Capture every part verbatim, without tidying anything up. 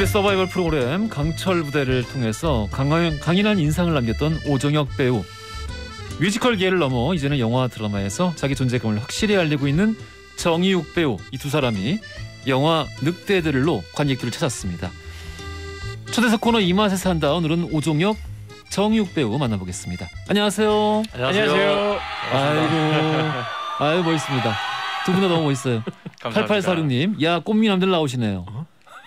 엠비씨 서바이벌 프로그램 강철 부대를 통해서 강한, 강인한 인상을 남겼던 오종혁 배우. 뮤지컬계를 넘어 이제는 영화 드라마에서 자기 존재감을 확실히 알리고 있는 정이욱 배우, 이 두 사람이 영화 늑대들로 관객들을 찾았습니다. 초대석 코너 이 맛에 산다. 오늘은 오종혁, 정이욱 배우 만나보겠습니다. 안녕하세요. 안녕하세요. 아이고, 아이고 멋있습니다. 두 분 다 너무 멋있어요. 팔팔사육 님, 야 꽃미남들 나오시네요. 어?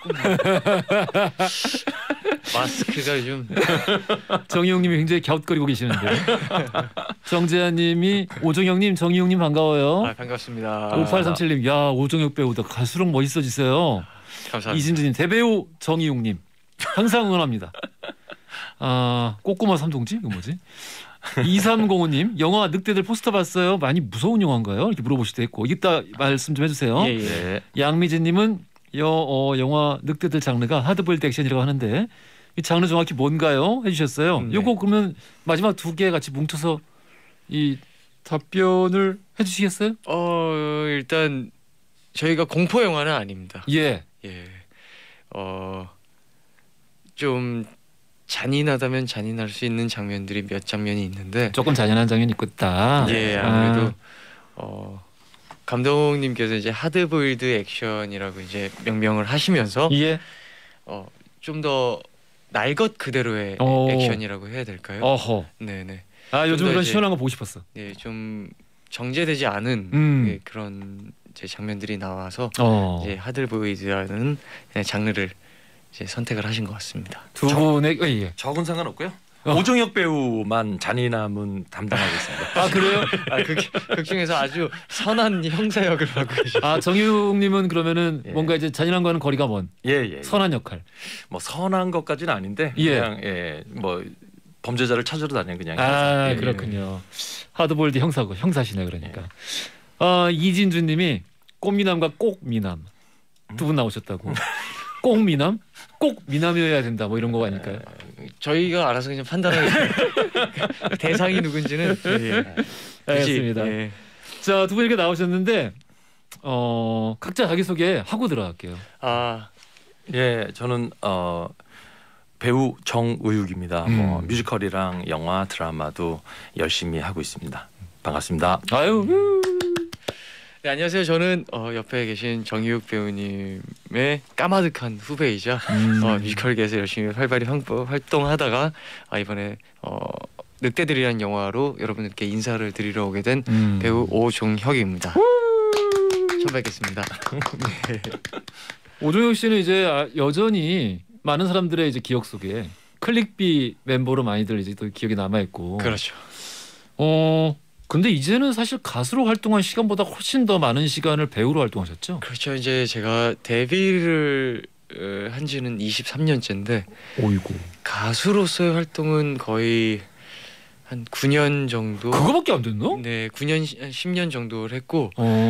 마스크가 좀 정이욱님이 굉장히 갸웃거리고 계시는데. 정재한님이 오종혁님, 정이욱님 반가워요. 아, 반갑습니다. 오팔삼칠 님, 야 오종혁 배우다 갈수록 멋있어지세요. 감사합니다. 이진주님, 대배우 정이욱님 항상 응원합니다. 아 꼬꼬마 삼동지 이거 뭐지? 이삼공오 님, 영화 늑대들 포스터 봤어요? 많이 무서운 영화인가요? 이렇게 물어보시도 했고 이따 말씀 좀 해주세요. 예, 예. 양미진님은 여, 어, 영화 늑대들 장르가 하드보일드 액션이라고 하는데 이 장르 정확히 뭔가요? 해주셨어요. 네. 요거 그러면 마지막 두 개 같이 뭉쳐서 이 답변을 해주시겠어요? 어 일단 저희가 공포 영화는 아닙니다. 예. 예. 어 좀 잔인하다면 잔인할 수 있는 장면들이 몇 장면이 있는데 조금 잔인한 장면이 있다. 예, 아무래도 아. 어 감독님께서 이제 하드보일드 액션이라고 이제 명명을 하시면서 예. 어 좀 더 날 것 그대로의 오. 액션이라고 해야 될까요? 어허. 네네. 아 요즘 더 그런 이제- 시원한 거 보고 싶었어. 네, 좀 정제되지 않은 음. 예, 그런 이제 장면들이 나와서 어. 이제 하드보이드라는 장르를 이제 선택을 하신 것 같습니다. 두 분의 예, 예. 적은 상관없고요. 어. 오종혁 배우만 잔인함은 담당하겠습니다. 아 그래요? 아, 극, 극 중에서 아주 선한 형사 역을 맡고 계시죠. 아 정유욱님은 그러면은 예. 뭔가 이제 잔인한 거는 거리가 먼 예예. 예. 선한 역할. 뭐 선한 것까지는 아닌데 예. 그냥 예, 뭐 범죄자를 찾으러 다니는 그냥. 아 예, 그렇군요. 하드보일드 형사고 형사시네 그러니까. 어, 이진주님이 꽃미남과 꼭미남 두 분 나오셨다고. 꼭미남? 꼭 미남이어야 된다 뭐 이런 거 아닐까요? 저희가 알아서 그냥 판단하겠습니다. 대상이 누군지는 예, 알겠습니다. 예. 자, 두 분 이렇게 나오셨는데 어, 각자 자기 소개 하고 들어갈게요. 아, 예, 저는 어, 배우 정의욱입니다. 음. 뭐 뮤지컬이랑 영화 드라마도 열심히 하고 있습니다. 반갑습니다. 아유. 네, 안녕하세요. 저는 어, 옆에 계신 정이욱 배우님의 까마득한 후배이자 음. 어, 뮤지컬계에서 열심히 활발히 활- 활동하다가 아, 이번에 어, 늑대들이라는 영화로 여러분들께 인사를 드리러 오게 된 음. 배우 오종혁입니다. 처음 뵙겠습니다. 네. 오종혁 씨는 이제 아, 여전히 많은 사람들의 이제 기억 속에 클릭비 멤버로 많이들 이제 또 기억에 남아 있고. 그렇죠. 어 근데 이제는 사실 가수로 활동한 시간보다 훨씬 더 많은 시간을 배우로 활동하셨죠? 그렇죠. 이제 제가 데뷔를 어, 한지는 이십삼 년째인데 오이고. 가수로서의 활동은 거의 한 구 년 정도. 그거밖에 안 됐나? 네, 구 년 한 십 년 정도를 했고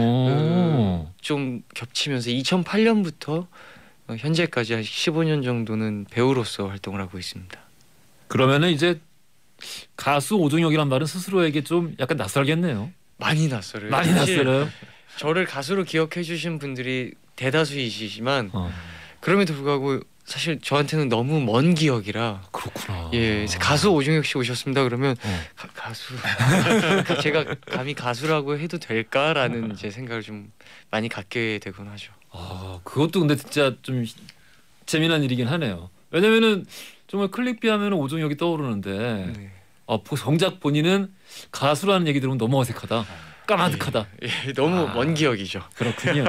어. 좀 겹치면서 이천팔 년부터 현재까지 한 십오 년 정도는 배우로서 활동을 하고 있습니다. 그러면은 이제 가수 오종혁이란 말은 스스로에게 좀 약간 낯설겠네요. 많이 낯설어요. 많이 사실 낯설어요. 저를 가수로 기억해 주신 분들이 대다수이시지만 어. 그럼에도 불구하고 사실 저한테는 너무 먼 기억이라 그렇구나. 예, 가수 오종혁 씨 오셨습니다. 그러면 어. 가, 가수 제가 감히 가수라고 해도 될까라는 이제 생각을 좀 많이 갖게 되곤 하죠. 아 그것도 근데 진짜 좀 재미난 일이긴 하네요. 왜냐면은 정말 클릭비 하면 오종혁이 떠오르는데 네. 어, 정작 본인은 가수라는 얘기 들으면 너무 어색하다. 까마득하다. 예, 너무 아. 먼 기억이죠. 그렇군요.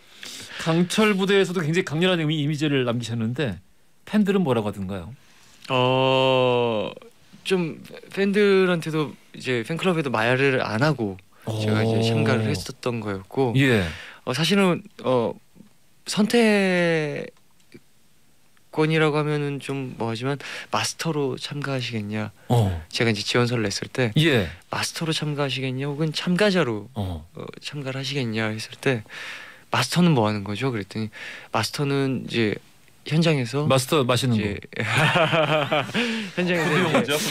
강철 부대에서도 굉장히 강렬한 이미- 이미지를 남기셨는데 팬들은 뭐라고 하던가요? 어, 좀 팬들한테도 이제 팬클럽에도 말을 안 하고 제가 이제 참가를 했었던 거였고 예. 어, 사실은 어, 선택권이라고 하면은 좀 뭐하지만 마스터로 참가하시겠냐, 어. 제가 이제 지원서를 냈을 때 예. 마스터로 참가하시겠냐 혹은 참가자로 어. 어, 참가를 하시겠냐 했을 때 마스터는 뭐 하는 거죠? 그랬더니 마스터는 이제 현장에서 마스터 마시는 이제 거. 현장에서 이제,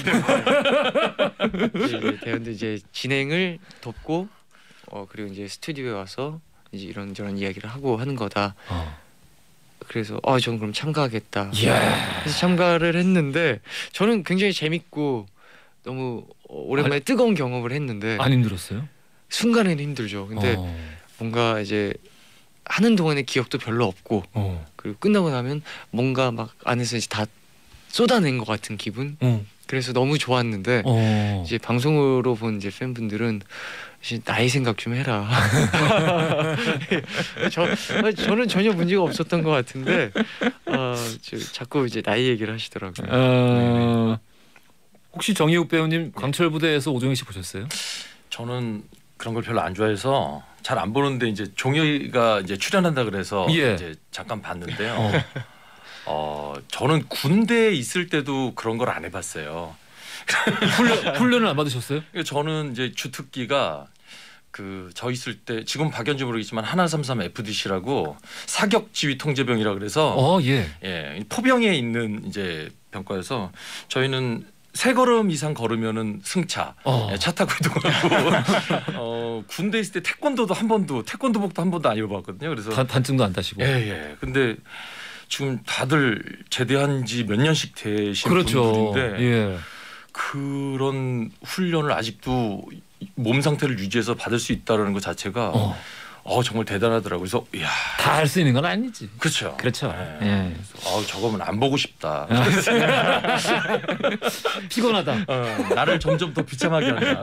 죠 이제 대원들 이제 진행을 돕고 어 그리고 이제 스튜디오에 와서 이제 이런저런 이야기를 하고 하는 거다. 어. 그래서 아 전 그럼 참가하겠다. 이야. 그래서 참가를 했는데 저는 굉장히 재밌고 너무 오랜만에 아니, 뜨거운 경험을 했는데 안 힘들었어요? 순간에는 힘들죠. 근데 어. 뭔가 이제 하는 동안에 기억도 별로 없고 어. 그리고 끝나고 나면 뭔가 막 안에서 이제 다 쏟아낸 것 같은 기분. 어. 그래서 너무 좋았는데 어. 이제 방송으로 본 이제 팬분들은 이제 나이 생각 좀 해라. 저 저는 전혀 문제가 없었던 것 같은데 어, 저, 자꾸 이제 나이 얘기를 하시더라고요. 어. 혹시 정희욱 배우님 강철 부대에서 오종혁 씨 보셨어요? 저는 그런 걸 별로 안 좋아해서 잘 안 보는데 이제 종혁이가 이제 출연한다 그래서 예. 이제 잠깐 봤는데요. 어. 어 저는 군대에 있을 때도 그런 걸 안 해봤어요. 훈련 훈련을 안 받으셨어요? 저는 이제 주특기가 그 저 있을 때 지금 박연지 모르겠지만 하나삼삼 에프디씨라고 사격 지휘 통제병이라 그래서 어, 예. 예 포병에 있는 이제 병과여서 저희는 세 걸음 이상 걸으면은 승차 어. 예, 차 타고 이동하고 어, 군대 있을 때 태권도도 한 번도 태권도복도 한 번도 안 입어봤거든요. 그래서 단, 단증도 안 따시고. 예예. 예. 근데 지금 다들 제대한 지 몇 년씩 되신 그렇죠. 분들인데 예. 그런 훈련을 아직도 몸 상태를 유지해서 받을 수 있다라는 것 자체가 어, 어. 정말 대단하더라고요. 그래서 이야 다 할 수 있는 건 아니지. 그렇죠. 그렇죠. 예. 예. 어, 저거면 안 보고 싶다. 피곤하다. 어, 나를 점점 더 비참하게 한다.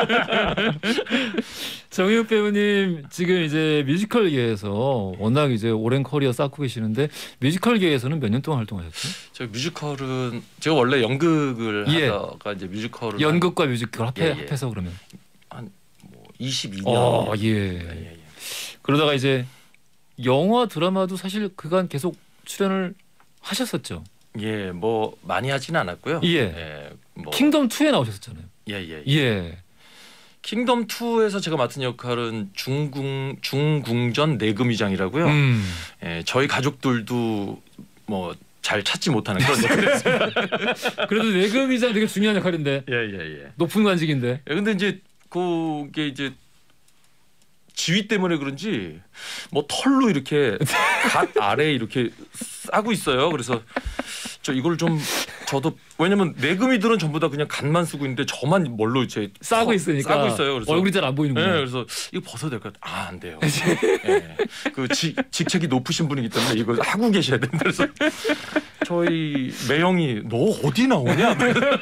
정희욱 배우님 지금 이제 뮤지컬계에서 워낙 이제 오랜 커리어 쌓고 계시는데 뮤지컬계에서는 몇 년 동안 활동하셨죠? 저 뮤지컬은 제가 원래 연극을 예. 하다가 이제 뮤지컬을 연극과 뮤지컬 합해, 예, 예. 합해서 그러면. 뭐 이십이 년. 어, 예. 예, 예, 예. 그러다가 이제 영화 드라마도 사실 그간 계속 출연을 하셨었죠. 예, 뭐 많이 하지는 않았고요. 예. 뭐, 킹덤 투에 나오셨잖아요. 예, 예, 예. 예. 킹덤 투에서 제가 맡은 역할은 중궁 중궁전 내금위장이라고요. 음. 예, 저희 가족들도 뭐 잘 찾지 못하는 그런 역할이었어요. 그래도 내금이장 되게 중요한 역할인데 예, 예, 예. 높은 관직인데. 예, 근데 이제 그게 이제 지위 때문에 그런지 뭐 털로 이렇게 갓 아래에 이렇게 싸고 있어요. 그래서 저 이걸 좀 저도 왜냐면 내금이들은 전부 다 그냥 갓만 쓰고 있는데 저만 뭘로 이제 싸고 있으니까 싸고 있어요. 그래서 얼굴이 잘 안 보이는구나. 네, 그래서 이거 벗어도 될까요? 아, 안 돼요. 네. 그 지, 직책이 높으신 분이기 때문에 이걸 하고 계셔야 된다. 그래서 저희 매형이 너 어디 나오냐?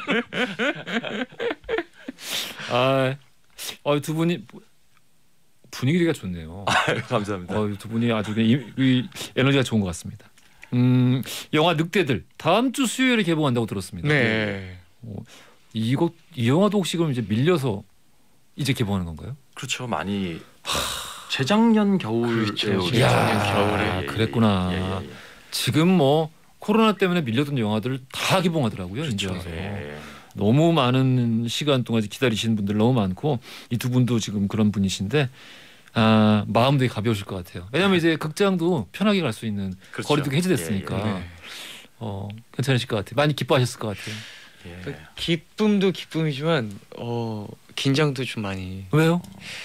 아, 어, 두 분이 분위기가 좋네요. 감사합니다. 어, 두 분이 아주 이, 이 에너지가 좋은 것 같습니다. 음, 영화 늑대들 다음 주 수요일에 개봉한다고 들었습니다. 네. 어, 이거 이 영화도 혹시 그럼 이제 밀려서 이제 개봉하는 건가요? 그렇죠. 많이 재작년 겨울에 그렇죠. 오죠. 재작년 야, 겨울에. 그랬구나. 예, 예, 예. 지금 뭐 코로나 때문에 밀려든 영화들 다 개봉하더라고요. 이제 그렇죠. 와서. 예, 예. 너무 많은 시간 동안 기다리시는 분들 너무 많고 이 두 분도 지금 그런 분이신데 아, 마음 되게 가벼우실 것 같아요. 왜냐하면 이제 극장도 편하게 갈 수 있는 그렇죠. 거리두기 해제됐으니까 예, 예, 네. 어, 괜찮으실 것 같아요. 많이 기뻐하셨을 것 같아요. 예. 예. 기쁨도 기쁨이지만 어, 긴장도 좀 많이. 왜요?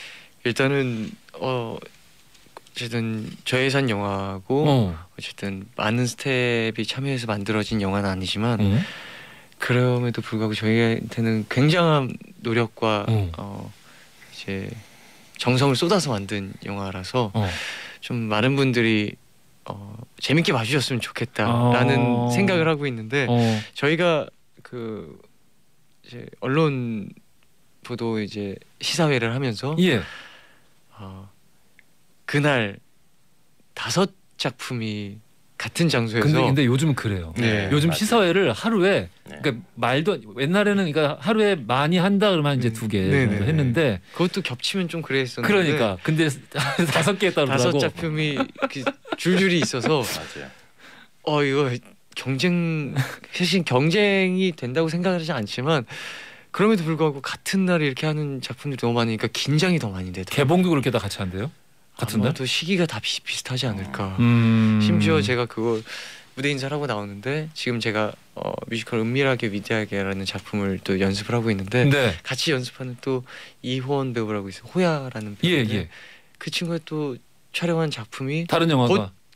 일단은 어, 어쨌든 저예산 영화고 어. 어쨌든 많은 스텝이 참여해서 만들어진 영화는 아니지만 어? 그럼에도 불구하고 저희한테는 굉장한 노력과 어. 어, 이제 정성을 쏟아서 만든 영화라서 어. 좀 많은 분들이 어, 재밌게 봐주셨으면 좋겠다라는 어. 생각을 하고 있는데 어. 저희가 그 이제 언론 보도 이제 시사회를 하면서 예. 어, 그날 다섯 작품이 같은 장소에서 근데, 근데 요즘은 그래요. 네. 요즘 맞아요. 시사회를 하루에 네. 그러니까 말도 옛날에는 그러니까 하루에 많이 한다 그러면 이제 음. 두 개 네네네. 정도 했는데 그것도 겹치면 좀 그랬었는데 그러니까 근데 다섯 개 했다 다섯 그러더라고. 작품이 그 줄줄이 있어서 맞아요. 어 이거 경쟁 사실 경쟁이 된다고 생각하지 않지만 그럼에도 불구하고 같은 날에 이렇게 하는 작품들이 너무 많으니까 긴장이 더 많이 되더라고요. 개봉도 그렇게 다 같이 한대요? 같은 날? 아마도 시기가 다 비슷비슷하지 않을까. 음. 심지어 제가 그거 무대 인사를 하고 나오는데 지금 제가 어, 뮤지컬 은밀하게 위대하게라는 작품을 또 연습을 하고 있는데 네. 같이 연습하는 또 이호원 배우라고 있어요. 호야라는 예, 배우인데 예. 그 친구가 또 촬영한 작품이 다른 영화가 곧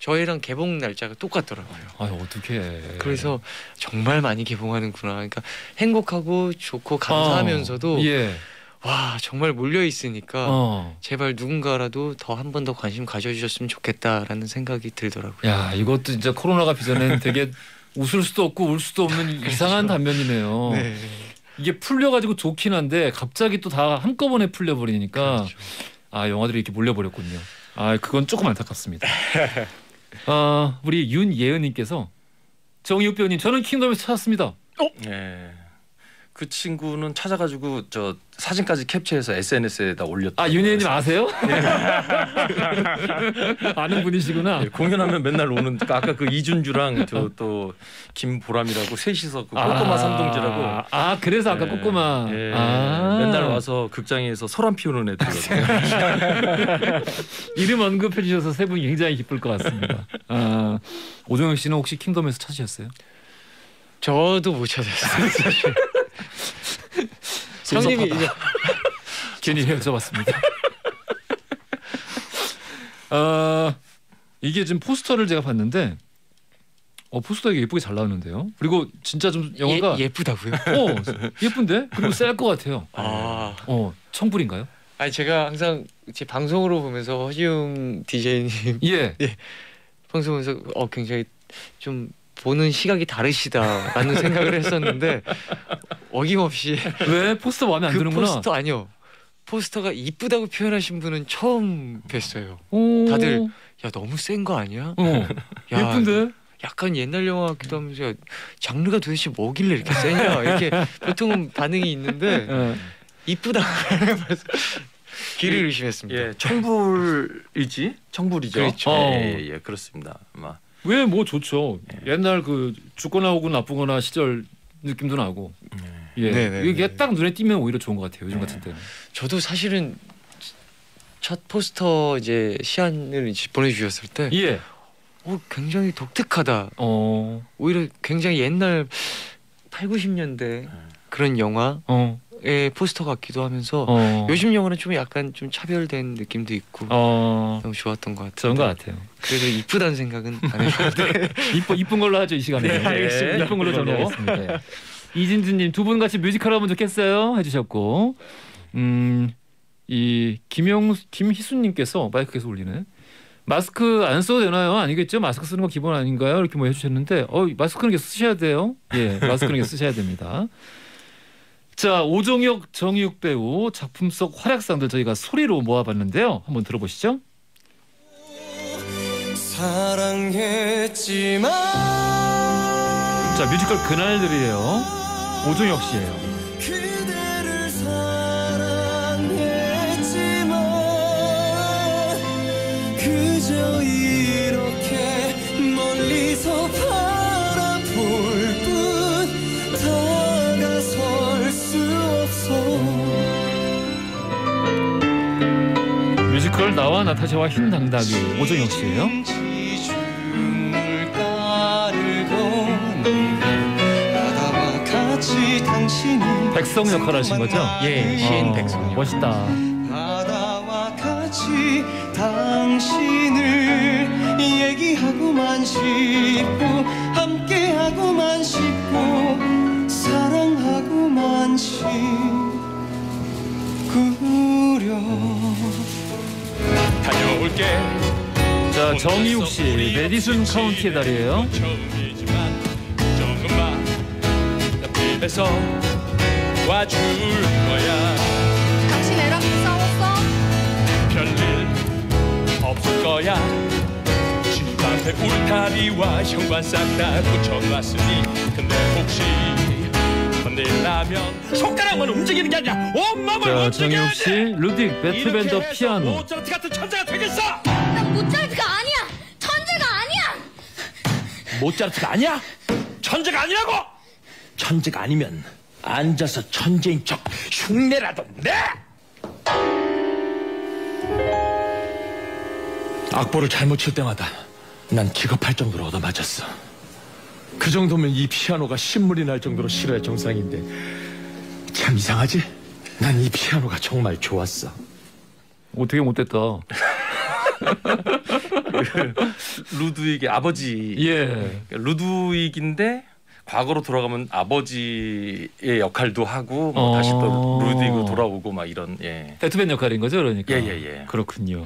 저희랑 개봉 날짜가 똑같더라고요. 아 어떡해. 그래서 정말 많이 개봉하는구나. 그러니까 행복하고 좋고 감사하면서도 어, 예. 와 정말 몰려 있으니까 어. 제발 누군가라도 더 한 번 더 관심 가져주셨으면 좋겠다라는 생각이 들더라고요. 야 이것도 진짜 코로나가 기 전에는 되게 웃을 수도 없고 울 수도 없는 이상한 단면이네요. 네. 이게 풀려가지고 좋긴 한데 갑자기 또 다 한꺼번에 풀려버리니까 그렇죠. 아 영화들이 이렇게 몰려버렸군요. 아 그건 조금 안타깝습니다. 아 우리 윤예은님께서 정이욱 배우님 저는 킹덤에서 찾았습니다. 예. 그 친구는 찾아가지고 저 사진까지 캡처해서 에스엔에스에다 올렸다. 아 윤예은님 아세요? 아는 분이시구나. 예, 공연하면 맨날 오는 아까 그 이준주랑 저 또 김보람이라고 셋이서 그 꼬꼬마 아, 삼동지라고. 아 그래서 아까 예, 꼬꼬마. 예, 아. 맨날 와서 극장에서 소란 피우는 애들이거든요. 이름 언급해 주셔서 세 분이 굉장히 기쁠 것 같습니다. 아, 오정혁 씨는 혹시 킹덤에서 찾으셨어요? 저도 못 찾았어요. 사실. 형님이 이제 괜히 여쭤봤습니다. 어, 이게 지금 포스터를 제가 봤는데 어 포스터 되게 예쁘게 잘 나왔는데요. 그리고 진짜 좀 영화가 예, 예쁘다고요? 어 예쁜데 그리고 셀 것 같아요. 아, 어 청불인가요? 아니 제가 항상 제 방송으로 보면서 허지웅 디제이님 예. 방송에서 어 굉장히 좀 보는 시각이 다르시다라는 생각을 했었는데 어김없이 왜 포스터 마음에 안 그 드는구나. 포스터 아니요. 포스터가 이쁘다고 표현하신 분은 처음 뵀어요. 오. 다들 야 너무 센 거 아니야? 어 야, 예쁜데. 약간 옛날 영화 같기도 하면서 장르가 도대체 뭐길래 이렇게 세냐 이렇게 보통은 반응이 있는데 예. 이쁘다고 말해서 귀를 의심했습니다. 예, 청불이지, 청불이죠. 그렇죠. 예, 예, 예, 그렇습니다. 아마 왜 뭐 좋죠. 옛날 그 죽거나 오고 나쁘거나 시절 느낌도 나고. 예. 네네네. 이게 딱 눈에 띄면 오히려 좋은 것 같아요. 요즘 같은 때는. 저도 사실은 첫 포스터 이제 시안을 이제 보내주셨을 때 예. 어, 굉장히 독특하다. 어. 오히려 굉장히 옛날 팔, 구십 년대 그런 영화의 어. 포스터 같기도 하면서 어. 요즘 영화는 좀 약간 좀 차별된 느낌도 있고 어. 너무 좋았던 것 같아요. 좋은 것 같아요. 그래도 이쁘다는 생각은 안 해봤는데 이쁜 이쁜 걸로 하죠 이 시간에. 네, 알겠습니다. 이쁜 걸로 정리하겠습니다. 이진주님 두 분 같이 뮤지컬 하면 좋겠어요 해주셨고, 음 이 김용 김희수님께서 마이크 계속 울리네. 마스크 안 써도 되나요? 아니겠죠? 마스크 쓰는 거 기본 아닌가요? 이렇게 뭐 해주셨는데, 어 마스크는 계속 쓰셔야 돼요. 예, 마스크는 계속 쓰셔야 됩니다. 자 오종혁 정이욱 배우 작품 속 활약상들 저희가 소리로 모아봤는데요. 한번 들어보시죠. 사랑했지만 자 뮤지컬 그날들이에요. 오종혁 씨예요. 그대를 사랑했지만 그저 이렇게 멀리서 바라볼 뿐 다가설 수 없어. 뮤지컬 나와 나타샤와 흰 당다귀 오종혁 씨예요. 지중을 따르고 바다와 같이 당신이 백성 역할 하신 거죠? 예, 시인 어, 백성이요. 멋있다. 바다와 같이 당신을 얘기하고만 싶고 함께하고만 싶고 사랑하고만 싶구려. 다녀올게. 자 정이욱 씨 메디슨 카운티의 달이에요. 처음이지만 조금만 옆집에서 와줄 거야. 당신 애랑 싸웠어? 별일 없을 거야. 집 앞에 울타리와 현관 싹 다 붙여놨으니 근데 혹시 건들라면 손가락만 움직이는 게 아니라 온몸을 자 움직여야 정이욱 씨 돼. 루딕 베토벤 더 피아노. 모차르트 같은 천재가 되겠어. 난 모차르트가 아니야! 천재가 아니야! 모차르트가 아니야? 천재가 아니라고? 천재가 아니면 앉아서 천재인 척 흉내라도 내! 악보를 잘못 칠 때마다 난 기겁할 정도로 얻어맞았어. 그 정도면 이 피아노가 신물이 날 정도로 싫어야 정상인데 참 이상하지? 난 이 피아노가 정말 좋았어. 오 되게 못됐다. 그 루드윅의 아버지. 예. 루드윅인데 과거로 돌아가면 아버지의 역할도 하고 뭐 어. 다시 또 루드윅으로 돌아오고 막 이런. 예. 배트맨 역할인 거죠, 그러니까. 예예예. 그렇군요.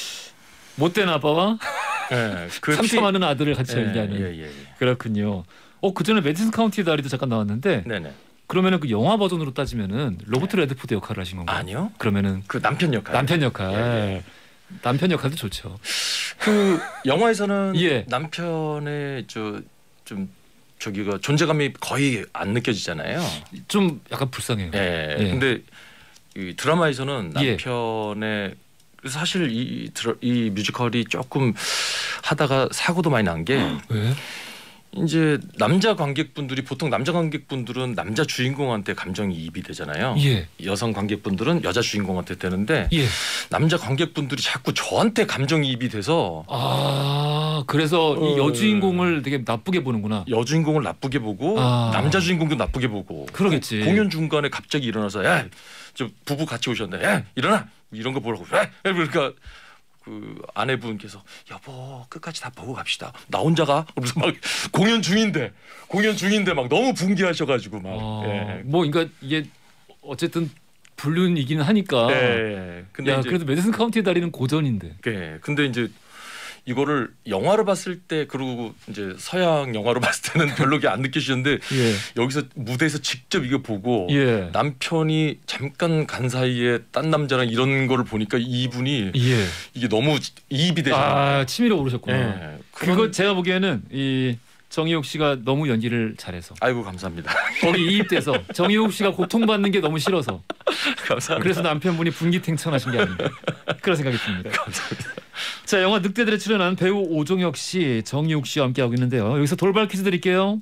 못된 아빠와 예. 그 상처 피- 많은 아들을 같이 예, 연기하는. 예, 예, 예. 그렇군요. 어, 그 전에 매디슨 카운티 다리도 잠깐 나왔는데 네네. 그러면은 그 영화 버전으로 따지면은 로버트 레드포드 역할을 하신 건가요? 아니요. 그러면은 그 남편 역할. 남편 역할. 예, 예. 남편 역할도 좋죠. 그 영화에서는 예. 남편의 저 좀 저기가 존재감이 거의 안 느껴지잖아요. 좀 약간 불쌍해요. 예. 예. 근데 이 드라마에서는 예. 남편의 사실 이, 드라- 이 뮤지컬이 조금 하다가 사고도 많이 난 게 왜? 이제 남자 관객분들이 보통 남자 관객분들은 남자 주인공한테 감정이 이입이 되잖아요. 예. 여성 관객분들은 여자 주인공한테 되는데 예. 남자 관객분들이 자꾸 저한테 감정이입이 돼서 아, 그래서 이 어. 여주인공을 되게 나쁘게 보는구나. 여주인공을 나쁘게 보고 아. 남자 주인공도 나쁘게 보고 그러겠지. 공연 중간에 갑자기 일어나서 야, 저 부부 같이 오셨네. 야, 일어나. 이런 거 보라고. 야, 그러니까 그 아내분께서 여보 끝까지 다 보고 갑시다. 나 혼자 가. 그러면서 막 공연 중인데 공연 중인데 막 너무 분개하셔가지고 막. 어, 예. 뭐 그러니까 이게 어쨌든 불륜이긴 하니까. 예. 근데 야, 이제 그래도 매디슨 카운티 다리는 고전인데. 예. 근데 이제 이거를 영화로 봤을 때 그리고 이제 서양 영화로 봤을 때는 별로 안 느끼시는데 예. 여기서 무대에서 직접 이거 보고 예. 남편이 잠깐 간 사이에 딴 남자랑 이런 거를 보니까 이분이 예. 이게 너무 이입이 되잖아요. 아, 치밀어 오르셨구나. 예. 그거 그건- 제가 보기에는 이 정희욱 씨가 너무 연기를 잘해서 아이고 감사합니다. 거기 이입돼서 정희욱 씨가 고통받는 게 너무 싫어서 감사합니다. 그래서 남편분이 분기탱천하신 게 아닌가 그런 생각이 듭니다. 감사합니다. 자, 영화 늑대들에 출연한 배우 오종혁 씨, 정희욱 씨와 함께하고 있는데요. 여기서 돌발 퀴즈 드릴게요.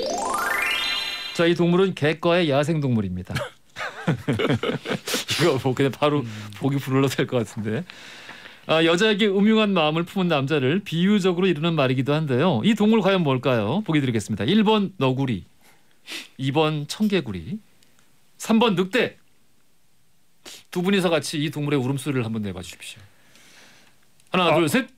자, 이 동물은 객과의 야생 동물입니다. 이거 뭐 그냥 바로 보기 불러도 될 것 같은데. 아, 여자에게 음흉한 마음을 품은 남자를 비유적으로 이루는 말이기도 한데요. 이 동물 과연 뭘까요? 보기 드리겠습니다. 일 번 너구리, 이 번 청개구리, 삼 번 늑대. 두 분이서 같이 이 동물의 울음소리를 한번 내봐 주십시오. 하나, 둘, 셋.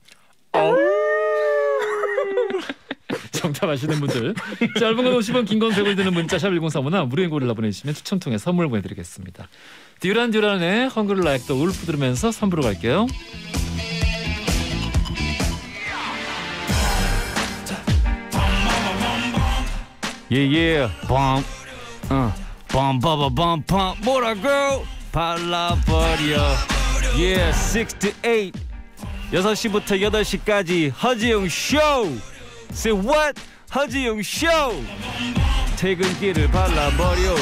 정답 아시는 분들 짧은 건 오십 원, 긴 건 백 원 드는 문자 샵 일공삼오나 무료인 고릴라 보내주시면 추첨 통해 선물 보내드리겠습니다. 듀란 듀란의 헝그리 라이크 더 울프 들으면서 삼 부로 갈게요. 예예 빰 어, 빰빠바밤빰 뭐라고 발라버려 예 육십팔 여섯 시부터 여덟 시까지 허지용 쇼 Say what? 허지용 쇼 퇴근길을 발라버려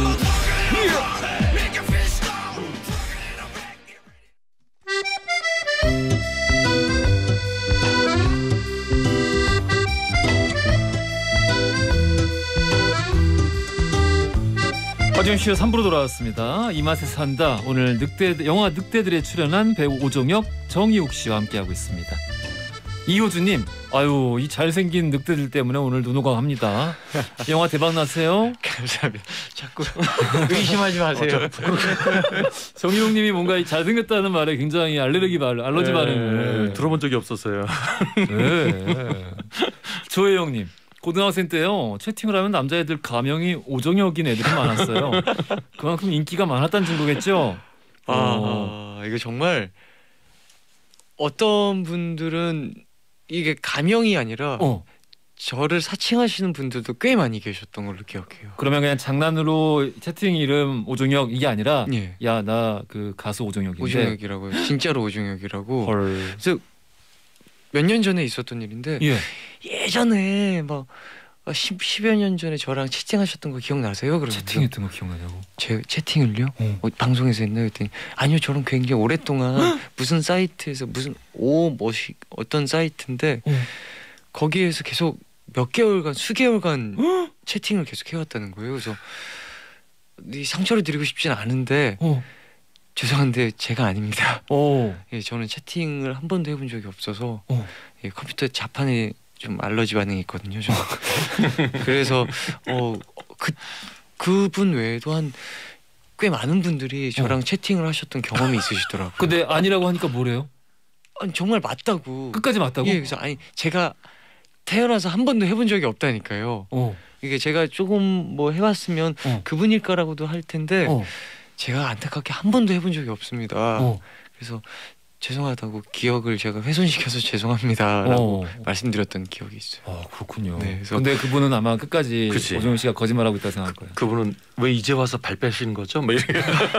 허지웅 씨의 삼 부로 돌아왔습니다. 이 맛에 산다. 오늘 늑대 영화 늑대들에 출연한 배우 오종혁, 정희욱 씨와 함께하고 있습니다. 이호주님, 아유 이 잘생긴 늑대들 때문에 오늘 눈호강합니다. 영화 대박 나세요. 감사합니다. 자꾸 의심하지 마세요. 정희욱님이 뭔가 이 잘생겼다는 말에 굉장히 알레르기 말, 알러지 예, 반응. 들어본 적이 없었어요. 네. 조혜영님, 고등학생 때요 채팅을 하면 남자애들 가명이 오종혁인 애들이 많았어요. 그만큼 인기가 많았다는 증거겠죠. 어. 아, 이거 정말 어떤 분들은 이게 가명이 아니라 어. 저를 사칭하시는 분들도 꽤 많이 계셨던 걸로 기억해요. 그러면 그냥 장난으로 채팅 이름 오종혁 이게 아니라 예. 야 나 그 가수 오종혁인데. 오종혁이라고요. 진짜로 오종혁이라고. 헐. 그래서 몇 년 전에 있었던 일인데 예. 예전에 막 십, 십여 년 전에 저랑 채팅하셨던 거 기억나세요? 그러면 채팅했던 거 기억나냐고. 제 채팅을요? 어. 어, 방송에서 했나요? 그랬더니 아니요, 저랑 굉장히 오랫동안 무슨 사이트에서 무슨 오 뭐시 어떤 사이트인데 어. 거기에서 계속 몇 개월간 수개월간 채팅을 계속 해왔다는 거예요. 그래서 이 상처를 드리고 싶진 않은데 어. 죄송한데 제가 아닙니다. 어. 예, 저는 채팅을 한 번도 해본 적이 없어서 어. 예, 컴퓨터 자판에 좀 알러지 반응이 있거든요. 저. 그래서 어, 그 그분 외에도 한 꽤 많은 분들이 저랑 채팅을 하셨던 경험이 있으시더라고요. 근데 아니라고 하니까 뭐래요? 아니, 정말 맞다고. 끝까지 맞다고? 예, 그래서 아니 제가 태어나서 한 번도 해본 적이 없다니까요. 어. 이게 제가 조금 뭐 해봤으면 어. 그분일 거라고도 할 텐데 어. 제가 안타깝게 한 번도 해본 적이 없습니다. 어. 그래서 죄송하다고 기억을 제가 훼손시켜서 죄송합니다라고 어. 말씀드렸던 기억이 있어요. 아 그렇군요. 네, 그래서- 근데 그분은 아마 끝까지 그치. 오정혁 씨가 거짓말하고 있다 생각할 거예요. 그분은 왜 이제 와서 발 빼시는 거죠? 뭐 이렇게.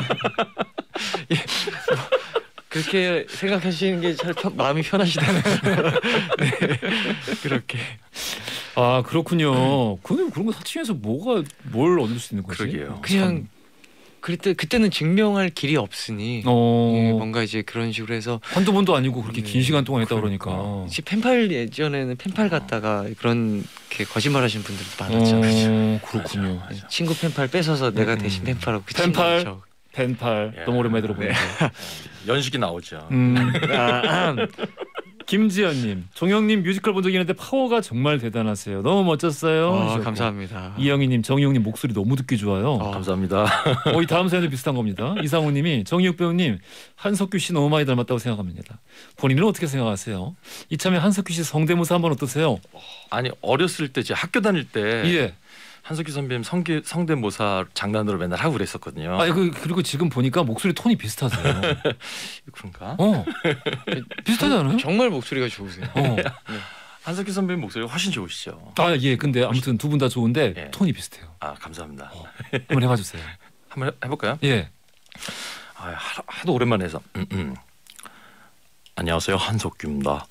그렇게 생각하시는 게 잘 마음이 편하시다면 네, 그렇게. 아 그렇군요. 근데 그런 거 사칭해서 뭐가 뭘 얻을 수 있는 거지? 그러게요. 그냥 그때 그때는 증명할 길이 없으니 어. 예, 뭔가 이제 그런 식으로 해서 한두 번도 아니고 그렇게 네. 긴 시간 동안 했다 그러니까. 혹시 펜팔 예전에는 펜팔 갔다가 그런 게 거짓말하시는 분들도 많았잖아요. 어, 그렇군요. 네, 친구 펜팔 뺏어서 내가 대신 음. 펜팔하고 그 펜팔? 친구 저- 펜팔 예. 너무 오랜만에 들어보는데. 연식이 나오죠. 음. 아, 김지연님, 종영님 뮤지컬 본 적이 있는데 파워가 정말 대단하세요. 너무 멋졌어요. 아, 하셨고. 감사합니다. 이영희님, 정희용님 목소리 너무 듣기 좋아요. 어. 감사합니다. 어, 이 다음 사연도 비슷한 겁니다. 이상우님이 정희욱 배우님 한석규 씨 너무 많이 닮았다고 생각합니다. 본인은 어떻게 생각하세요? 이참에 한석규 씨 성대모사 한번 어떠세요? 아니 어렸을 때 이제 학교 다닐 때 예. 한석규 선배님 성기, 성대모사 장난으로 맨날 하고 그랬었거든요. 아, 그, 그리고 지금 보니까 목소리 톤이 비슷하세요. 그런가? 어, 비슷하지 않아요? 정말 목소리가 좋으세요. 어. 한석규 선배님 목소리가 훨씬 좋으시죠. 아, 예. 근데 아무튼 두 분 다 좋은데 예. 톤이 비슷해요. 아 감사합니다. 어. 한번 해봐 주세요. 한번 해- 해볼까요? 예. 아, 하, 하도 오랜만에 해서. 음, 음. 안녕하세요 한석규입니다.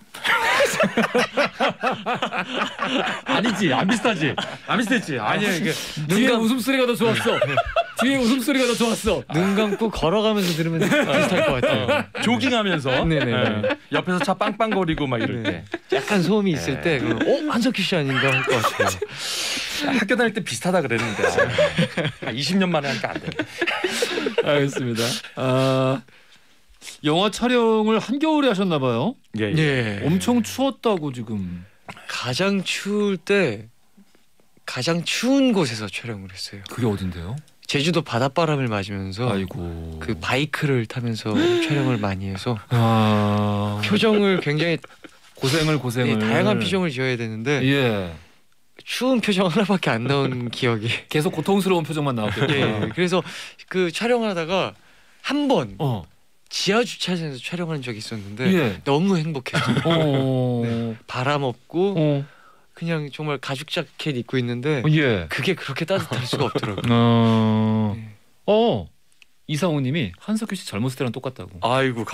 아니지, 안 비슷하지. 안 비슷했지. 아니야 이게 뒤에 눈, 감, 웃음소리가 더 좋았어. 뒤에 웃음소리가 더 좋았어. 눈 감고 걸어가면서 들으면 비슷할 것 같아요. 조깅하면서 네네네. 예. 옆에서 차 빵빵거리고 막 이럴 네. 때 약간 소음이 있을 네. 때 그럼 어 한석규 씨 아닌가 할 것 같아요. 학교 다닐 때 비슷하다 그랬는데 아, 이십 년 만에 하니까 안 돼. 알겠습니다. 아, 영화 촬영을 한겨울에 하셨나 봐요. 예, 예. 예. 엄청 추웠다고 지금. 가장 추울 때 가장 추운 곳에서 촬영을 했어요. 그게 어딘데요? 제주도 바닷바람을 맞으면서 아이고. 그 바이크를 타면서 촬영을 많이 해서 아, 표정을 굉장히 고생을 네, 고생을. 다양한 표정을 지어야 되는데 예. 추운 표정 하나밖에 안 나온 기억이. 계속 고통스러운 표정만 나왔겠죠. 예, 예. 그래서 그 촬영하다가 한 번 어. 지하 주차장에서 촬영한 적이 있었는데 예. 너무 행복해서 어. 네. 바람 없고 어. 그냥 정말 가죽 자켓 입고 있는데 예. 그게 그렇게 따뜻할 수가 없더라고요. 어. 네. 어. 이상우님이 한석규 씨 젊었을 때랑 똑같다고. 아이고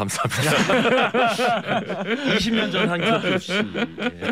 감사합니다. 이십 년 전 한석규 씨. 예.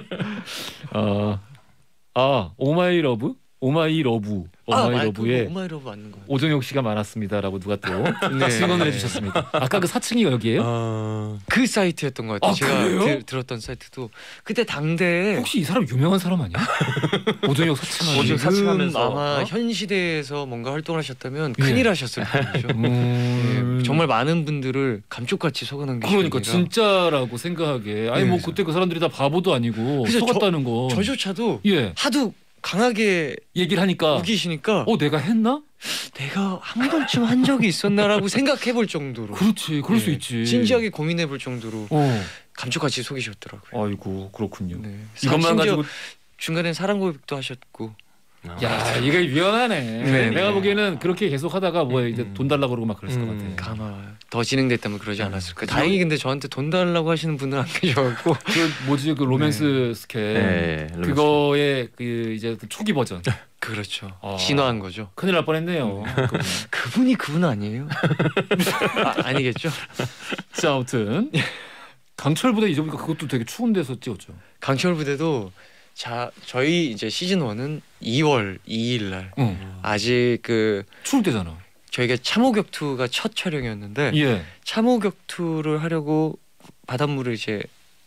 아, 아 오마이 러브, 오마이 러브, 오마이 아, 러브에 오마이 러브 맞는 거. 오정혁 씨가 많았습니다라고 누가 또 네. 증언을 해주셨습니다. 아까 그 사칭이 여기에요? 어... 그 사이트였던 것 같아요. 아, 제가 그래요? 들, 들었던 사이트도 그때 당대에 혹시 이 사람 유명한 사람 아니야? 오정혁 사칭하는. 오정혁 지금 사칭하면서, 아마 어? 현 시대에서 뭔가 활동을 하셨다면 예. 큰일 하셨을 분이죠. 음... 예, 정말 많은 분들을 감쪽같이 속아넘기신 그러니까 분이라 진짜라고 생각하게. 아니 네, 뭐 그래서- 그때 그 사람들이 다 바보도 아니고 그래서 속았다는 거. 저조차도 예. 하도 강하게 얘기를 하니까 우기시니까 어 내가 했나? 내가 한 번쯤 한 적이 있었나라고 생각해 볼 정도로 그렇지, 그럴 수 예, 있지. 진지하게 고민해 볼 정도로 어. 감쪽같이 속이셨더라고요. 아이고 그렇군요. 네. 이것만 심지어 가지고 중간에 사랑 고백도 하셨고. 야 이게 위험하네. 네. 내가 보기에는 그렇게 계속 하다가 뭐 이제 음. 돈 달라고 그러고 막 그랬을 음. 것 같아. 아마 더 진행됐다면 그러지 음. 않았을까. 다행히 근데 저한테 돈 달라고 하시는 분은 안 계셔갖고. 그 뭐지 그 로맨스 스케 네, 그거의 그 이제 그 초기 버전 그렇죠. 아. 진화한 거죠. 큰일 날 뻔했네요. 그분. 그분이 그분 아니에요? 아, 아니겠죠? 자 아무튼 강철 부대 잊어보니까 그것도 되게 추운 데서 찍었죠. 강철 부대도 자 저희 이제 시즌 일은 이월 이일 날 응. 아직 그 추울 때잖아. 저희가 참호격투가 첫 촬영이었는데 예. 참호격투를 하려고 바닷물을 이제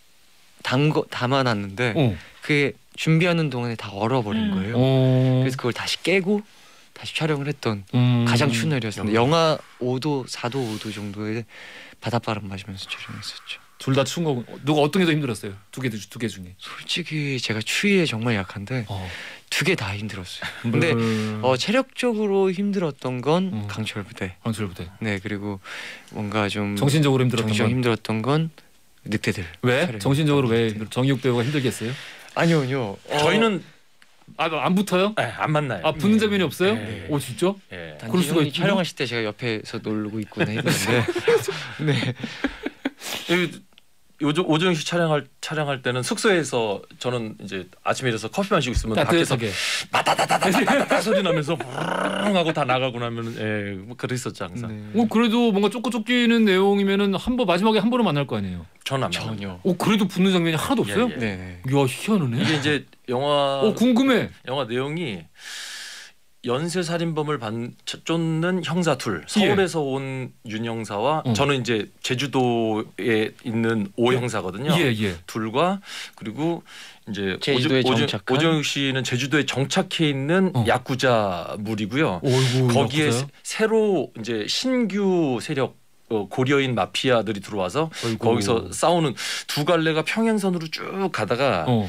담거 담아놨는데 어. 그게 준비하는 동안에 다 얼어버린 거예요. 어. 그래서 그걸 다시 깨고 다시 촬영을 했던 음. 가장 추운 날이었습니다. 영하 오 도, 사 도, 오 도 정도의 바닷바람 맞으면서 촬영했었죠. 둘 다 추운 거 누가 어떤 게 더 힘들었어요? 두 개 두 개 중에. 솔직히 제가 추위에 정말 약한데 어. 두 개 다 힘들었어요. 근데 음. 어, 체력적으로 힘들었던 건 음. 강철 부대. 강철 부대. 네 그리고 뭔가 좀 정신적으로 힘들었던 정신적으로 건 힘들었던 건 늑대들. 왜? 촬영. 정신적으로 왜 정유욱 배우가 힘들겠어요? 아니요, 아니요. 어, 저희는 아, 안 붙어요? 예, 안 만나요. 아, 붙는 장면이 없어요? 네. 오, 진짜? 예. 단지 그럴 수가 형이 있군요. 촬영하실 때 제가 옆에서 놀고 있구나 했는데. 네. 이- 오정 오정희 씨 촬영할 촬영할 때는 숙소에서 저는 이제 아침에 일어서 커피 마시고 있으면 밖에서 따뜻하게. 따다다다다다다 소리 나면서 부릉 하고 다 나가고 나면은 예, 뭐 그랬었죠 항상. 네. 어, 그래도 뭔가 쫓고 쫓기는 내용이면은 한 번 마지막에 한 번은 만날 거 아니에요. 저는 안 만나요. 전혀. 어, 그래도 붙는 장면이 하나도 없어요? 예, 예. 네. 이야, 희한하네. 이게 이제 영화 어, 궁금해. 영화 내용이 연쇄 살인범을 반, 쫓는 형사 둘 서울에서 온 윤 형사와 어. 저는 이제 제주도에 있는 오 형사거든요. 예, 예. 둘과 그리고 이제 제주도에 오정- 정착한? 오정욱 씨는 제주도에 정착해 있는 어. 야구자물이고요. 어이구, 거기에 야구자요? 새- 새로 이제 신규 세력 어, 고려인 마피아들이 들어와서 어이구. 거기서 싸우는 두 갈래가 평행선으로 쭉 가다가 어,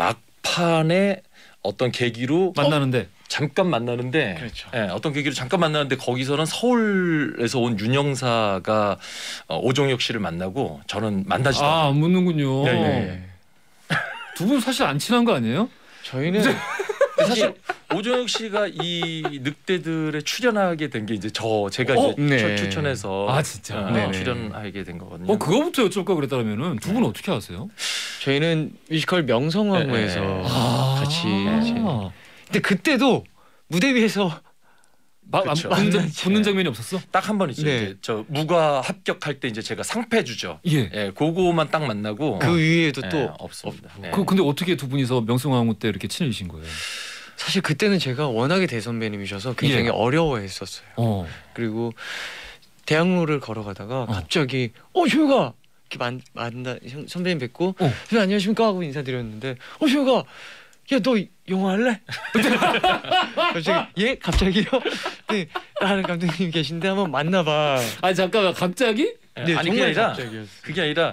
막판에 어떤 계기로 어, 만나는데. 잠깐 만나는데 그렇죠. 예, 어떤 계기로 잠깐 만나는데 거기서는 서울에서 온 윤 형사가 어, 오정혁 씨를 만나고 저는 만나지도 아, 않아요. 안 묻는군요. 예, 예, 네. 두 분 사실 안 친한 거 아니에요? 저희는 사실 오정혁 씨가 이 늑대들에 출연하게 된 게 이제 저 제가 어? 이제 네. 추- 추천해서 아, 진짜? 어, 네네. 출연하게 된 거거든요. 어, 그거부터 여쭤볼 걸 그랬다면은 두 분은 어떻게 아세요? 저희는 뮤지컬 명성황후에서 네. 아, 같이 이제. 근데 그때도 무대 위에서 막 안- 그쵸. 붙는, 장- 만나지. 붙는 장면이 없었어? 딱 한 번 있죠. 네. 이제 저 무가 합격할 때 이제 제가 상패 주죠. 예. 예, 그거만 딱 만나고 그 위에도 예, 또 없습니다. 예. 그 근데 어떻게 두 분이서 명성황후 때 이렇게 친해지신 거예요? 사실 그때는 제가 워낙에 대선배님이셔서 굉장히 예. 어려워했었어요. 어. 그리고 대학로를 걸어가다가 어. 갑자기 어 효가 이렇게 만 만나 형- 선배님 뵙고 어. 선배 안녕하십니까 하고 인사드렸는데 어 효가 야 너 영화 할래? 갑자기 예 갑자기요? 네 하는 감독님 계신데 한번 만나봐. 아니 잠깐만, 갑자기? 예, 네, 아니 그게 정말 아니라 갑자기였어요. 그게 아니라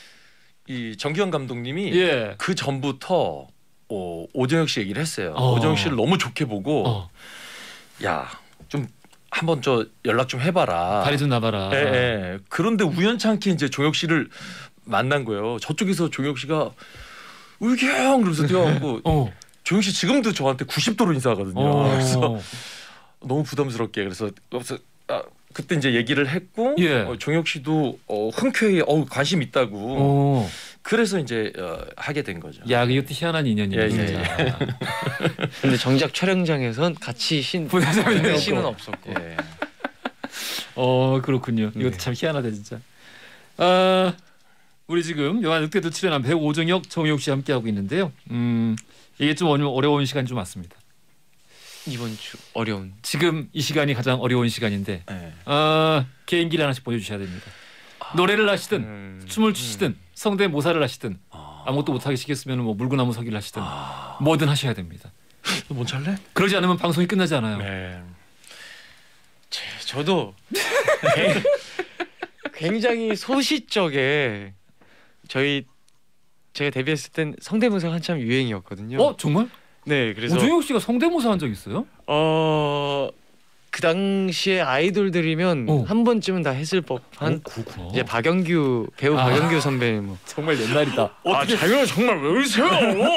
이 정기현 감독님이 예. 그 전부터 어, 오정혁 씨 얘기를 했어요. 어. 오정혁 씨를 너무 좋게 보고 어. 야 좀 한번 저 연락 좀 해봐라. 다리 좀 나봐라. 예, 예. 그런데 우연찮게 이제 종혁 씨를 만난 거예요. 저쪽에서 종혁 씨가 의경 그러면서 뛰어가고 어. 종혁 씨 지금도 저한테 구십 도로 인사하거든요. 어. 그래서 너무 부담스럽게 그래서 그래서 아, 그때 이제 얘기를 했고 예. 어, 종혁 씨도 어, 흔쾌히 어, 관심 있다고 어. 그래서 이제 어, 하게 된 거죠. 야, 이것도 희한한 인연이네. 예, 예, 진짜. 근데 정작 촬영장에선 같이 신 부대장이 신은 없고. 없었고. 예. 어, 그렇군요. 이것도 네. 참 희한하다 진짜. 아, 우리 지금 영화 늑대도 출연한 배우 오정혁, 정유욱 씨 함께 하고 있는데요. 음, 이게 좀 어려- 어려운 시간이 좀 왔습니다. 이번 주 어려운. 지금 이 시간이 가장 어려운 시간인데, 예. 아, 개인기를 하나씩 보여주셔야 됩니다. 노래를 하시든 음. 춤을 추시든 성대모사를 하시든 아, 아무것도 못하게 시켰으면 뭐 물구나무 서기를 하시든 아, 뭐든 하셔야 됩니다. 너뭔 잘래? 그러지 않으면 방송이 끝나지 않아요. 네. 제- 저도 개- 굉장히 소시적에 저희 제가 데뷔했을 땐 성대모사가 한참 유행이었거든요. 어, 정말? 네, 그래서 오정혁 씨가 성대모사 한 적 있어요? 어, 그 당시에 아이돌들이면 어. 한 번쯤은 다 했을 법한 어, 그렇구나. 이제 박영규 배우 아. 박영규 선배님 뭐. 정말 옛날이다. 아, 자기가 정말 왜 그러세요?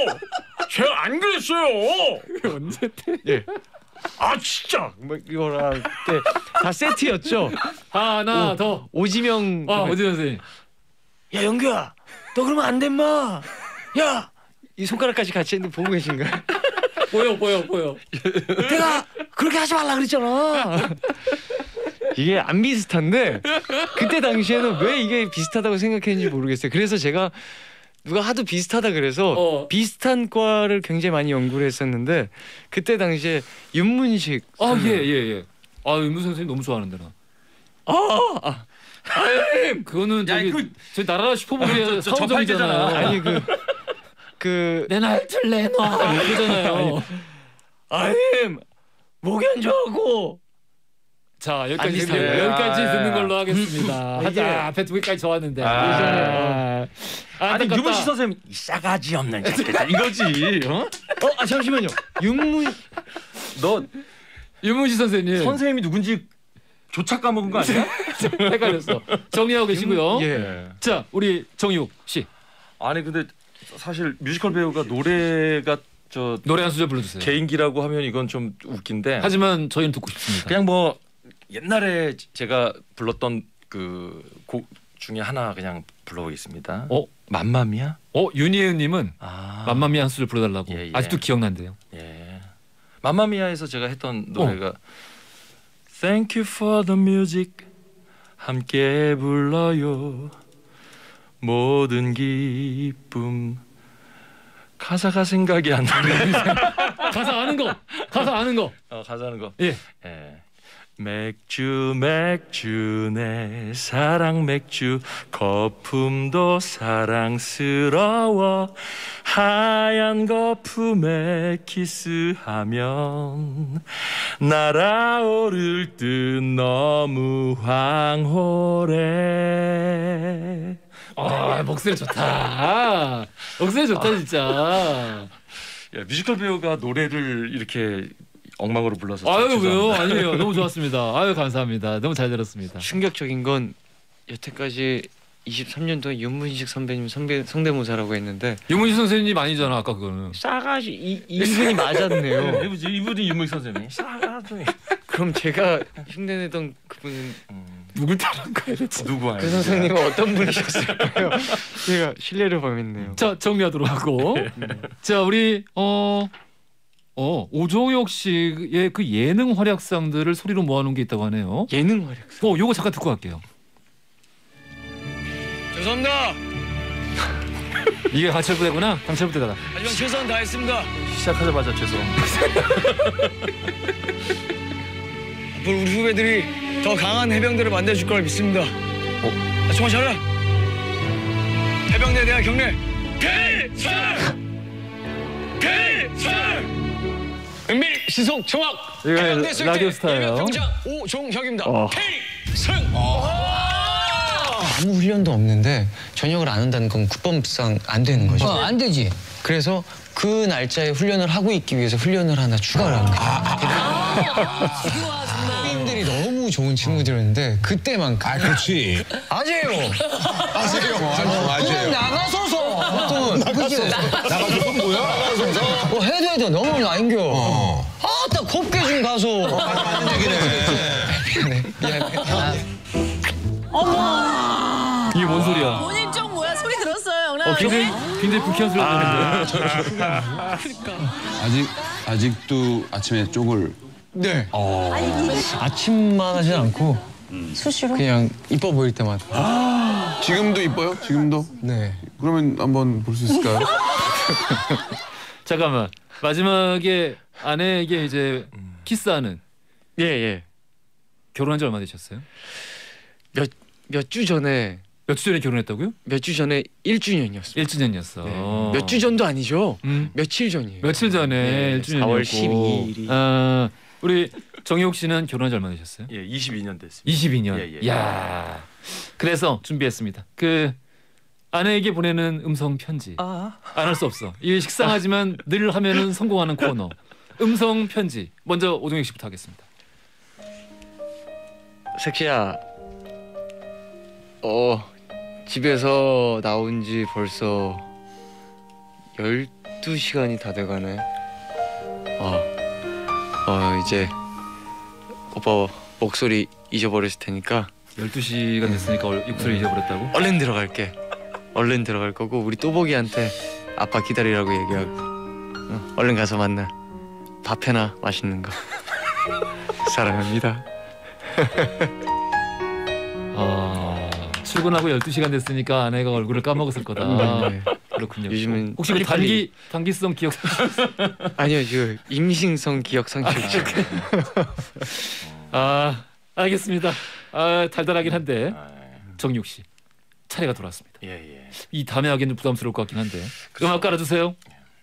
제가 안 그랬어요. 언제 때? 예. 아 진짜 뭐 이거랑 그때 다 세트였죠. 하나 오. 더. 오지명 아, 어디 선생님? 야 영규야 너 그러면 안 된 마. 야 이 손가락까지 같이 했는데 보고 계신가요? 보여, 보여, 보여. 내가 그렇게 하지 말라 그랬잖아. 이게 안 비슷한데 그때 당시에는 왜 이게 비슷하다고 생각했는지 모르겠어요. 그래서 제가 누가 하도 비슷하다 그래서 어. 비슷한 과를 굉장히 많이 연구를 했었는데 그때 당시에 윤문식 아, 선배- 예, 예, 예. 아, 윤문 선생님 너무 좋아하는데 나. 아, 아 그거는 야, 저기 그- 저희 나라라 슈퍼볼의 저- 저 사원정이잖아요. 저팔계잖아. 아니 그 그 내 날들 내놔 이거잖아요. 아님 목연주하고 자, 안 여기까지 비슷해요. 듣는, 여기까지 아. 듣는 걸로 하겠습니다. 이게- 하자. 앞에 두 개까지 좋았는데. 아. 아, 아니 안타깝다. 유문식 선생님 이 싸가지 없는 자식들 이거지. 어? 어 아, 잠시만요 윤문 너 윤문식 선생님. 선생님이 누군지 조차 까먹은 거 아니야? 헷갈렸어. 정리하고 계시고요. 예. 자, 우리 정육 씨 아니 근데 사실 뮤지컬 배우가 노래가 저 노래 한 소절 불러주세요. 개인기라고 하면 이건 좀 웃긴데. 하지만 저희는 듣고 싶습니다. 그냥 뭐 옛날에 제가 불렀던 그 곡 중에 하나 그냥 불러보겠습니다. 어? 맘마미아? 어, 윤희은님은 아, 맘마미아 한 소절 불러달라고. 예, 예. 아직도 기억난대요. 예. 맘마미아에서 제가 했던 노래가 Thank you for the music 함께 불러요 모든 기쁨 가사가 생각이 안 나네. 가사 아는 거, 가사 아는 거. 어, 가사는 거. 예. 예. 맥주 맥주 내 사랑 맥주 거품도 사랑스러워 하얀 거품에 키스하면 날아오를 듯 너무 황홀해. 아, 목소리 좋다. 목소리 좋다 진짜. 야, 뮤지컬 배우가 노래를 이렇게 엉망으로 불러서 아유 죄송합니다. 왜요? 아니에요. 너무 좋았습니다. 아유 감사합니다. 너무 잘 들었습니다. 충격적인 건 여태까지 이십삼 년 동안 윤문식 선배님 선배 성대모사라고 했는데 유문희 선생님 아니잖아 아까 그거는. 싸가지 이 이분이 맞았네요. 이분이 이분이 윤목 선생님. 싸가지. 그럼 제가 흉내내던 그분은 누굴 따라한 거야 대체? 누구 알지? 그 선생님은 어떤 분이셨을까요? 제가 신뢰를 범했네요. 자 정리하도록 하고. 자 우리 어. 어 오종혁 씨의 그 예능 활약상들을 소리로 모아놓은 게 있다고 하네요. 예능 활약. 어 요거 잠깐 듣고 갈게요. 죄송합니다. 이게 가철부대구나. 강철부대다. 하지만 최선 다했습니다. 시작하자마자 죄송합니다. 앞으로 우리 후배들이 더 강한 해병대를 만들어줄 걸 믿습니다. 어? 아, 정말 잘해. 해병대 대학 경례 필승! 필승! 은밀 시속 정확. 이거 해병대 쓸 라디오 때 스타예요. 예비역 병장 오종혁입니다. 어. 필승! 아무 훈련도 없는데 저녁을 안 한다는 건 국법상 안 되는 거죠. 어, 안 되지. 그래서 그 날짜에 훈련을 하고 있기 위해서 훈련을 하나 추가를 한 거예요. 선생님들이 너무 좋은 친구들이었는데 그때만큼. 아, 그렇지. 아재요. 아세요. 그냥 아세요. 나가서서. 또 그치? 나가서 뭐야? 나가서. 뭐 해도 해도 너무 나인겨. 어. 아따 곱게 좀 가서. 하는 얘기네. 미안해. 미안해. 이게 뭔 소리야? 본인 쪽 뭐야? 소리 들었어요, 영남? 어 굉장히 굉장히 불쾌한 소리가 들리는데. 아직 아직도 아침에 쪽을 네. 아침만 하진 않고 수시로? 그냥 이뻐 보일 때마다. 지금도 이뻐요? 지금도? 네. 그러면 한번 볼 수 있을까요? 잠깐만 마지막에 아내에게 이제 키스하는 예 예. 결혼한 지 얼마 되셨어요? 몇 몇 주 전에 몇 주 전에 결혼했다고요? 몇 주 전에 일 주년이었어요. 일 주년이었어. 네. 몇 주 전도 아니죠. 음. 며칠 전이에요. 며칠 전에 네, 일 주년이었고. 사월 십이일이. 아, 우리 정혁 씨는 결혼한 지 얼마 되셨어요? 예, 이십이 년 됐습니다. 이십이 년. 예, 예. 야. 그래서 준비했습니다. 그 아내에게 보내는 음성 편지. 아. 안 할 수 없어. 이게 식상하지만 늘 하면은 성공하는 코너. 음성 편지. 먼저 오종혁 씨부터 하겠습니다. 색시야. 어 집에서 나온 지 벌써 열두 시간이 다 돼가네. 어, 어 이제 오빠 목소리 잊어버렸을 테니까 열두 시가 됐으니까 얼- 목소리 잊어버렸다고? 얼른 들어갈게. 얼른 들어갈 거고 우리 또보기한테 아빠 기다리라고 얘기하고 어, 얼른 가서 만나. 밥 해나 맛있는 거. 사랑합니다. 아, 출근하고 열두 시간 됐으니까 아내가 얼굴을 까먹었을 거다. 네. 그렇군요. 요즘은 혹시 그 빨리빨리- 단기 단기성 기억 아니요, 그 임신성 기억 상실증. 아, 알겠습니다. 아, 달달하긴 한데 아, 정육 씨 차례가 돌아왔습니다. 예, 예. 이 다음에 하기는 부담스러울 것 같긴 한데 음악 깔아주세요.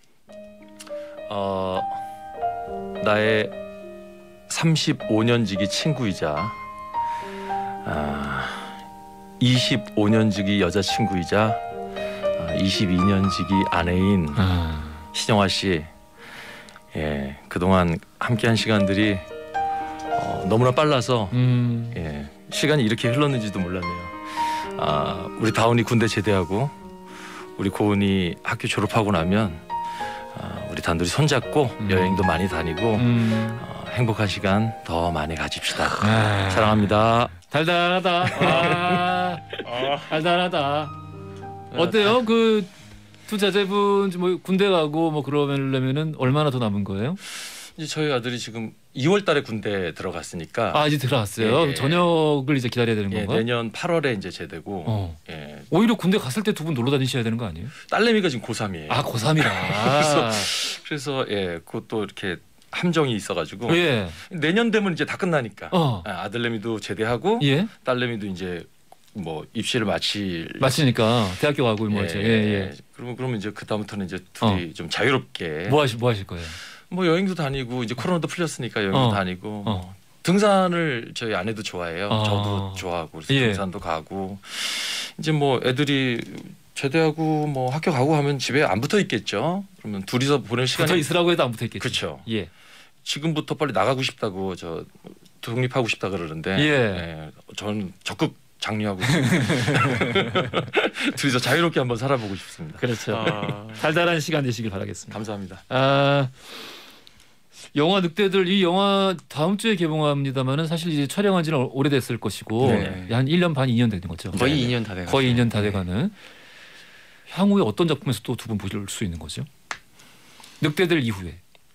어, 나의 삼십오 년 지기 친구이자 아, 이십오 년 지기 여자친구이자 아, 이십이 년 지기 아내인 아, 신영화 씨, 예, 그동안 함께한 시간들이 어, 너무나 빨라서 음, 예, 시간이 이렇게 흘렀는지도 몰랐네요. 아, 우리 다운이 군대 제대하고 우리 고은이 학교 졸업하고 나면 아, 우리 단둘이 손잡고 음. 여행도 많이 다니고 음. 어, 행복한 시간 더 많이 가집시다. 아. 사랑합니다. 달달하다. 아, 달달하다. 어때요? 그 두 자제분 뭐 군대 가고 뭐 그러려면은 얼마나 더 남은 거예요? 이제 저희 아들이 지금 이월 달에 군대 들어갔으니까 아 이제 들어갔어요. 예. 전역을 이제 기다려야 되는 예, 건가요? 내년 팔월에 이제 제대고 어. 예, 오히려 군대 갔을 때 두 분 놀러 다니셔야 되는 거 아니에요? 딸내미가 지금 고삼이에요. 아 고삼이라. 그래서 그래서 예, 그것도 이렇게 함정이 있어가지고 예. 내년 되면 이제 다 끝나니까 어. 아, 아들내미도 제대하고 예. 딸내미도 이제 뭐 입시를 마칠 마치니까 대학교 가고 뭐 예, 이제. 예, 예. 그러면 그러면 이제 그 다음부터는 이제 둘이 좀 자유롭게 뭐 하실 뭐 하실 거예요? 뭐 여행도 다니고 이제 코로나도 풀렸으니까 여행도 어. 다니고 어. 뭐 등산을 저희 아내도 좋아해요. 어. 저도 좋아하고 그래서 예. 등산도 가고 이제 뭐 애들이 제대하고 뭐 학교 가고 하면 집에 안 붙어 있겠죠. 그러면 둘이서 보낼 시간이 붙어 있으라고 해도 안 붙어 있겠죠. 그렇죠. 예. 지금부터 빨리 나가고 싶다고 저 독립하고 싶다 그러는데 예. 예, 저는 적극 장려하고 있습니다. 둘이서 자유롭게 한번 살아보고 싶습니다. 그렇죠. 아. 달달한 시간 되시길 바라겠습니다. 감사합니다. 아 영화 늑대들 이 영화 다음 주에 개봉합니다만은 사실 이제 촬영한 지는 오래됐을 것이고 네. 한 일 년 반 이 년 되는 거죠. 거의 네. 이 년 다 돼가. 거의 이 년 다 돼가는. 향후에 어떤 작품에서 또 두 분 보실 수 있는 거죠? 늑대들 이후에.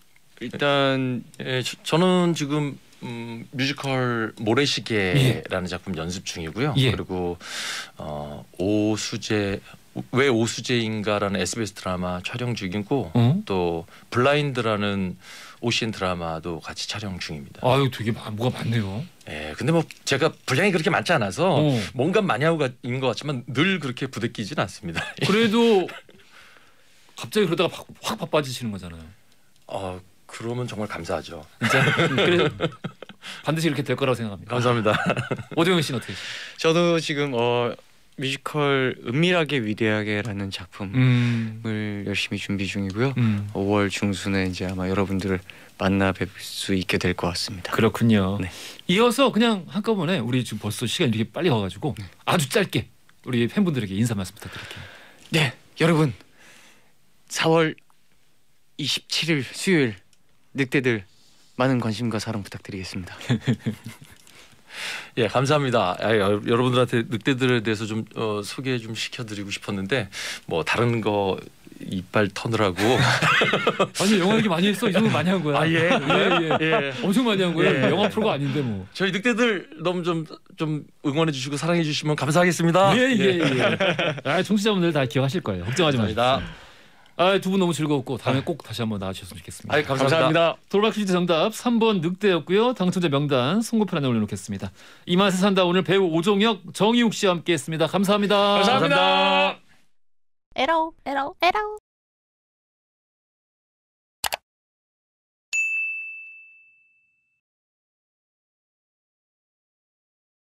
일단 예, 저, 저는 지금 음, 뮤지컬 모래시계라는 작품 연습 중이고요. 예. 그리고 어, 오수재 왜 오수재인가라는 에스비에스 드라마 촬영 중이고 어? 또 블라인드라는 오시엔 드라마도 같이 촬영 중입니다. 아유 되게 마- 뭐가 많네요. 예, 근데 뭐 제가 분량이 그렇게 많지 않아서 어. 뭔가 많이 하고 가- 있는 것 같지만 늘 그렇게 부대끼진 않습니다. 그래도 갑자기 그러다가 확, 확 바빠지시는 거잖아요. 어, 그러면 정말 감사하죠. 진짜. 그래서 반드시 이렇게 될 거라고 생각합니다. 감사합니다. 오정현 씨는 어떻게? 저도 지금 어 뮤지컬 은밀하게 위대하게라는 작품을 음. 열심히 준비 중이고요. 음. 오월 중순에 이제 아마 여러분들을 만나 뵐 수 있게 될 것 같습니다. 그렇군요. 네. 이어서 그냥 한꺼번에 우리 지금 벌써 시간이 이렇게 빨리 가가지고 아주 짧게 우리 팬분들에게 인사 말씀 부탁드릴게요. 네, 여러분 사월 이십칠일 수요일 늑대들 많은 관심과 사랑 부탁드리겠습니다. 예, 감사합니다. 아, 여- 여러분들한테 늑대들에 대해서 좀 어, 소개 좀 시켜드리고 싶었는데 뭐 다른 거 이빨 터느라고 아니 영화 얘기 많이 했어. 이 정도 많이 한 거야. 아, 예? 예, 예. 예. 엄청 많이 한 거야. 예. 영화 프로가 아닌데 뭐. 저희 늑대들 너무 좀 좀 응원해 주시고 사랑해 주시면 감사하겠습니다. 예예 예. 아, 청취자분들 다 기억하실 거예요. 걱정하지 마시고. 감사합니다. 아, 두 분 너무 즐거웠고 다음에 꼭 다시 한번 나와주셨으면 좋겠습니다. 아이, 감사합니다. 돌발 퀴즈 정답 삼 번 늑대였고요. 당첨자 명단 선고표 안에 올려놓겠습니다. 이 맛에 산다 오늘 배우 오종혁, 정이욱 씨와 함께했습니다. 감사합니다. 감사합니다. 에라오 에라오 에라오